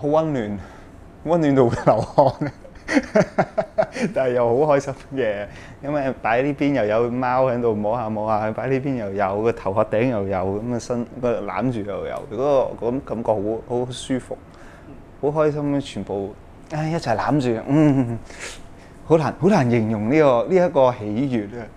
好溫暖，溫暖到會流汗。但係又好開心嘅，因為擺呢邊又有貓喺度摸下摸下，擺呢邊又有個頭殼頂又有咁嘅身個攬住又有，嗰個咁感覺好舒服，好開心，全部一齊攬住，好難形容呢一個喜悅啊！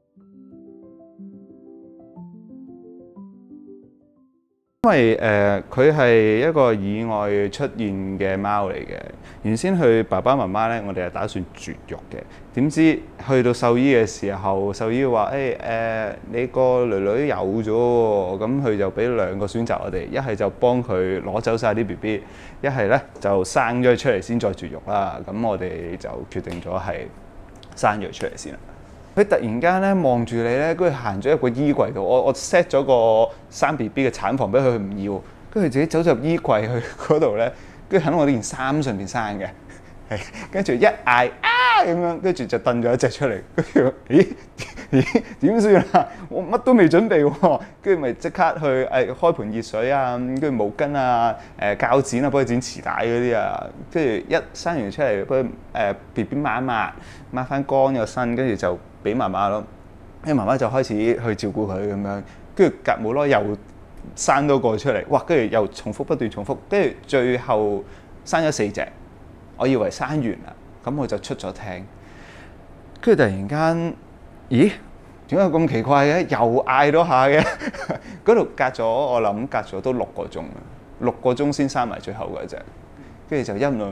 因為佢係一個意外出現嘅貓嚟嘅，原先佢爸爸媽媽咧，我哋係打算絕育嘅，點知去到獸醫嘅時候，獸醫話：你個女女有咗喎，咁佢就俾兩個選擇我哋，一係就幫佢攞走晒啲 BB，一係咧就生咗佢出嚟先再絕育啦。咁我哋就決定咗係生咗佢出嚟先啦。佢突然間咧望住你咧，跟住行咗入個衣櫃度。我 set 咗個生 BB 嘅產房俾佢，佢唔要，跟住自己走入衣櫃去嗰度咧，跟住喺我呢件衫上邊生嘅，係跟住一嗌咁樣，跟住就掟咗一隻出嚟，跟住咦點算啊？我乜都未準備喎，跟住咪即刻去開盆熱水啊，跟住毛巾啊、鉸剪啊，幫佢剪臍帶嗰啲啊，跟住一生完出嚟幫佢BB 抹一抹翻乾個身，跟住就俾媽媽咯，跟住媽媽就開始去照顧佢咁樣，跟住隔冇耐又生多個出嚟，哇！跟住又重複不斷重複，跟住最後生咗4隻，我以為生完啦，咁我就出咗廳，跟住突然間，咦？點解咁奇怪嘅？又嗌多下嘅，嗰度我諗隔咗都6個鐘啦，6個鐘先生埋最後嗰隻，跟住就一門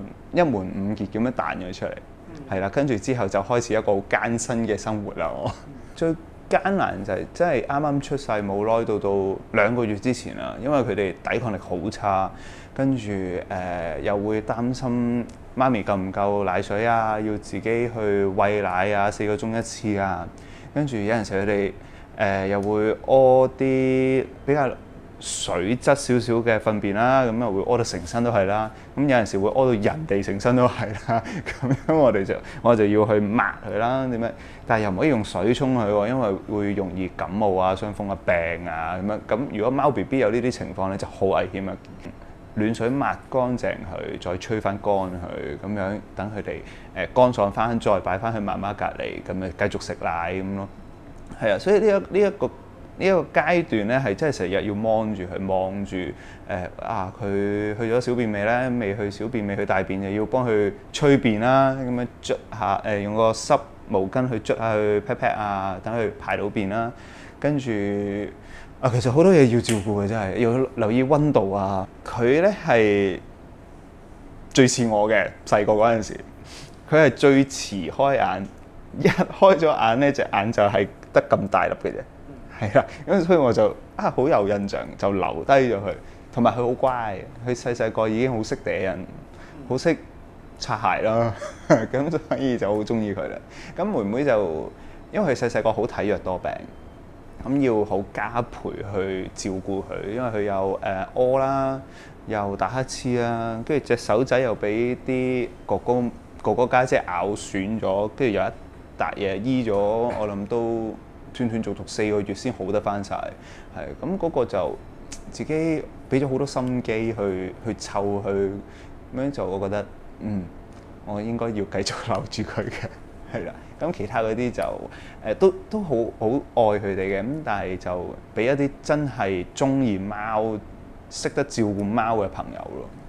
5傑咁樣彈咗出嚟。係啦，跟住之後就開始一個好艱辛嘅生活啦。我最艱難就係真係啱啱出世冇耐到2個月之前啦，因為佢哋抵抗力好差，跟住又會擔心媽咪夠唔夠奶水啊，要自己去餵奶啊，4個鐘一次啊，跟住有陣時佢哋又會屙啲比較水質少少嘅糞便啦，咁又會屙到成身都係啦。咁有陣時會屙到人哋成身都係啦。咁樣我就要去抹佢啦，點樣？但係又唔可以用水沖佢喎，因為會容易感冒啊、傷風啊、病啊咁樣。咁如果貓 BB 有呢啲情況咧，就好危險啊！暖水抹乾淨佢，再吹翻乾佢，咁樣等佢哋乾爽翻，再擺翻去媽媽隔離，咁樣繼續食奶咁咯。係啊，所以呢一個階段咧，係真係成日要望住佢，望住佢去咗小便未咧？未去小便，未去大便，就要幫佢催便啦。咁樣捽下用個濕毛巾去捽下佢 pat pat 啊，等佢排到便啦。跟住其實好多嘢要照顧嘅，真係要留意溫度啊。佢咧係最似我嘅細個嗰陣時，佢係最遲開眼，一開咗眼咧，隻眼就係得咁大粒嘅啫。係啦，咁所以我就好有印象，就留低咗佢。同埋佢好乖，佢細個已經好識嗲人，好識擦鞋啦。咁所以就好中意佢啦。咁妹妹就因為佢細個好體弱多病，咁要好加倍去照顧佢，因為佢有屙啦，又打乞嗤啦，跟住隻手仔又俾啲哥哥家姐咬損咗，跟住有一笪嘢醫咗，我諗都斷續4個月先好得翻晒。係咁嗰個就自己俾咗好多心機去湊佢，咁樣就我覺得我應該要繼續留住佢嘅，係啦。咁其他嗰啲就都好愛佢哋嘅，咁但係就俾一啲真係中意貓、識得照顧貓嘅朋友咯。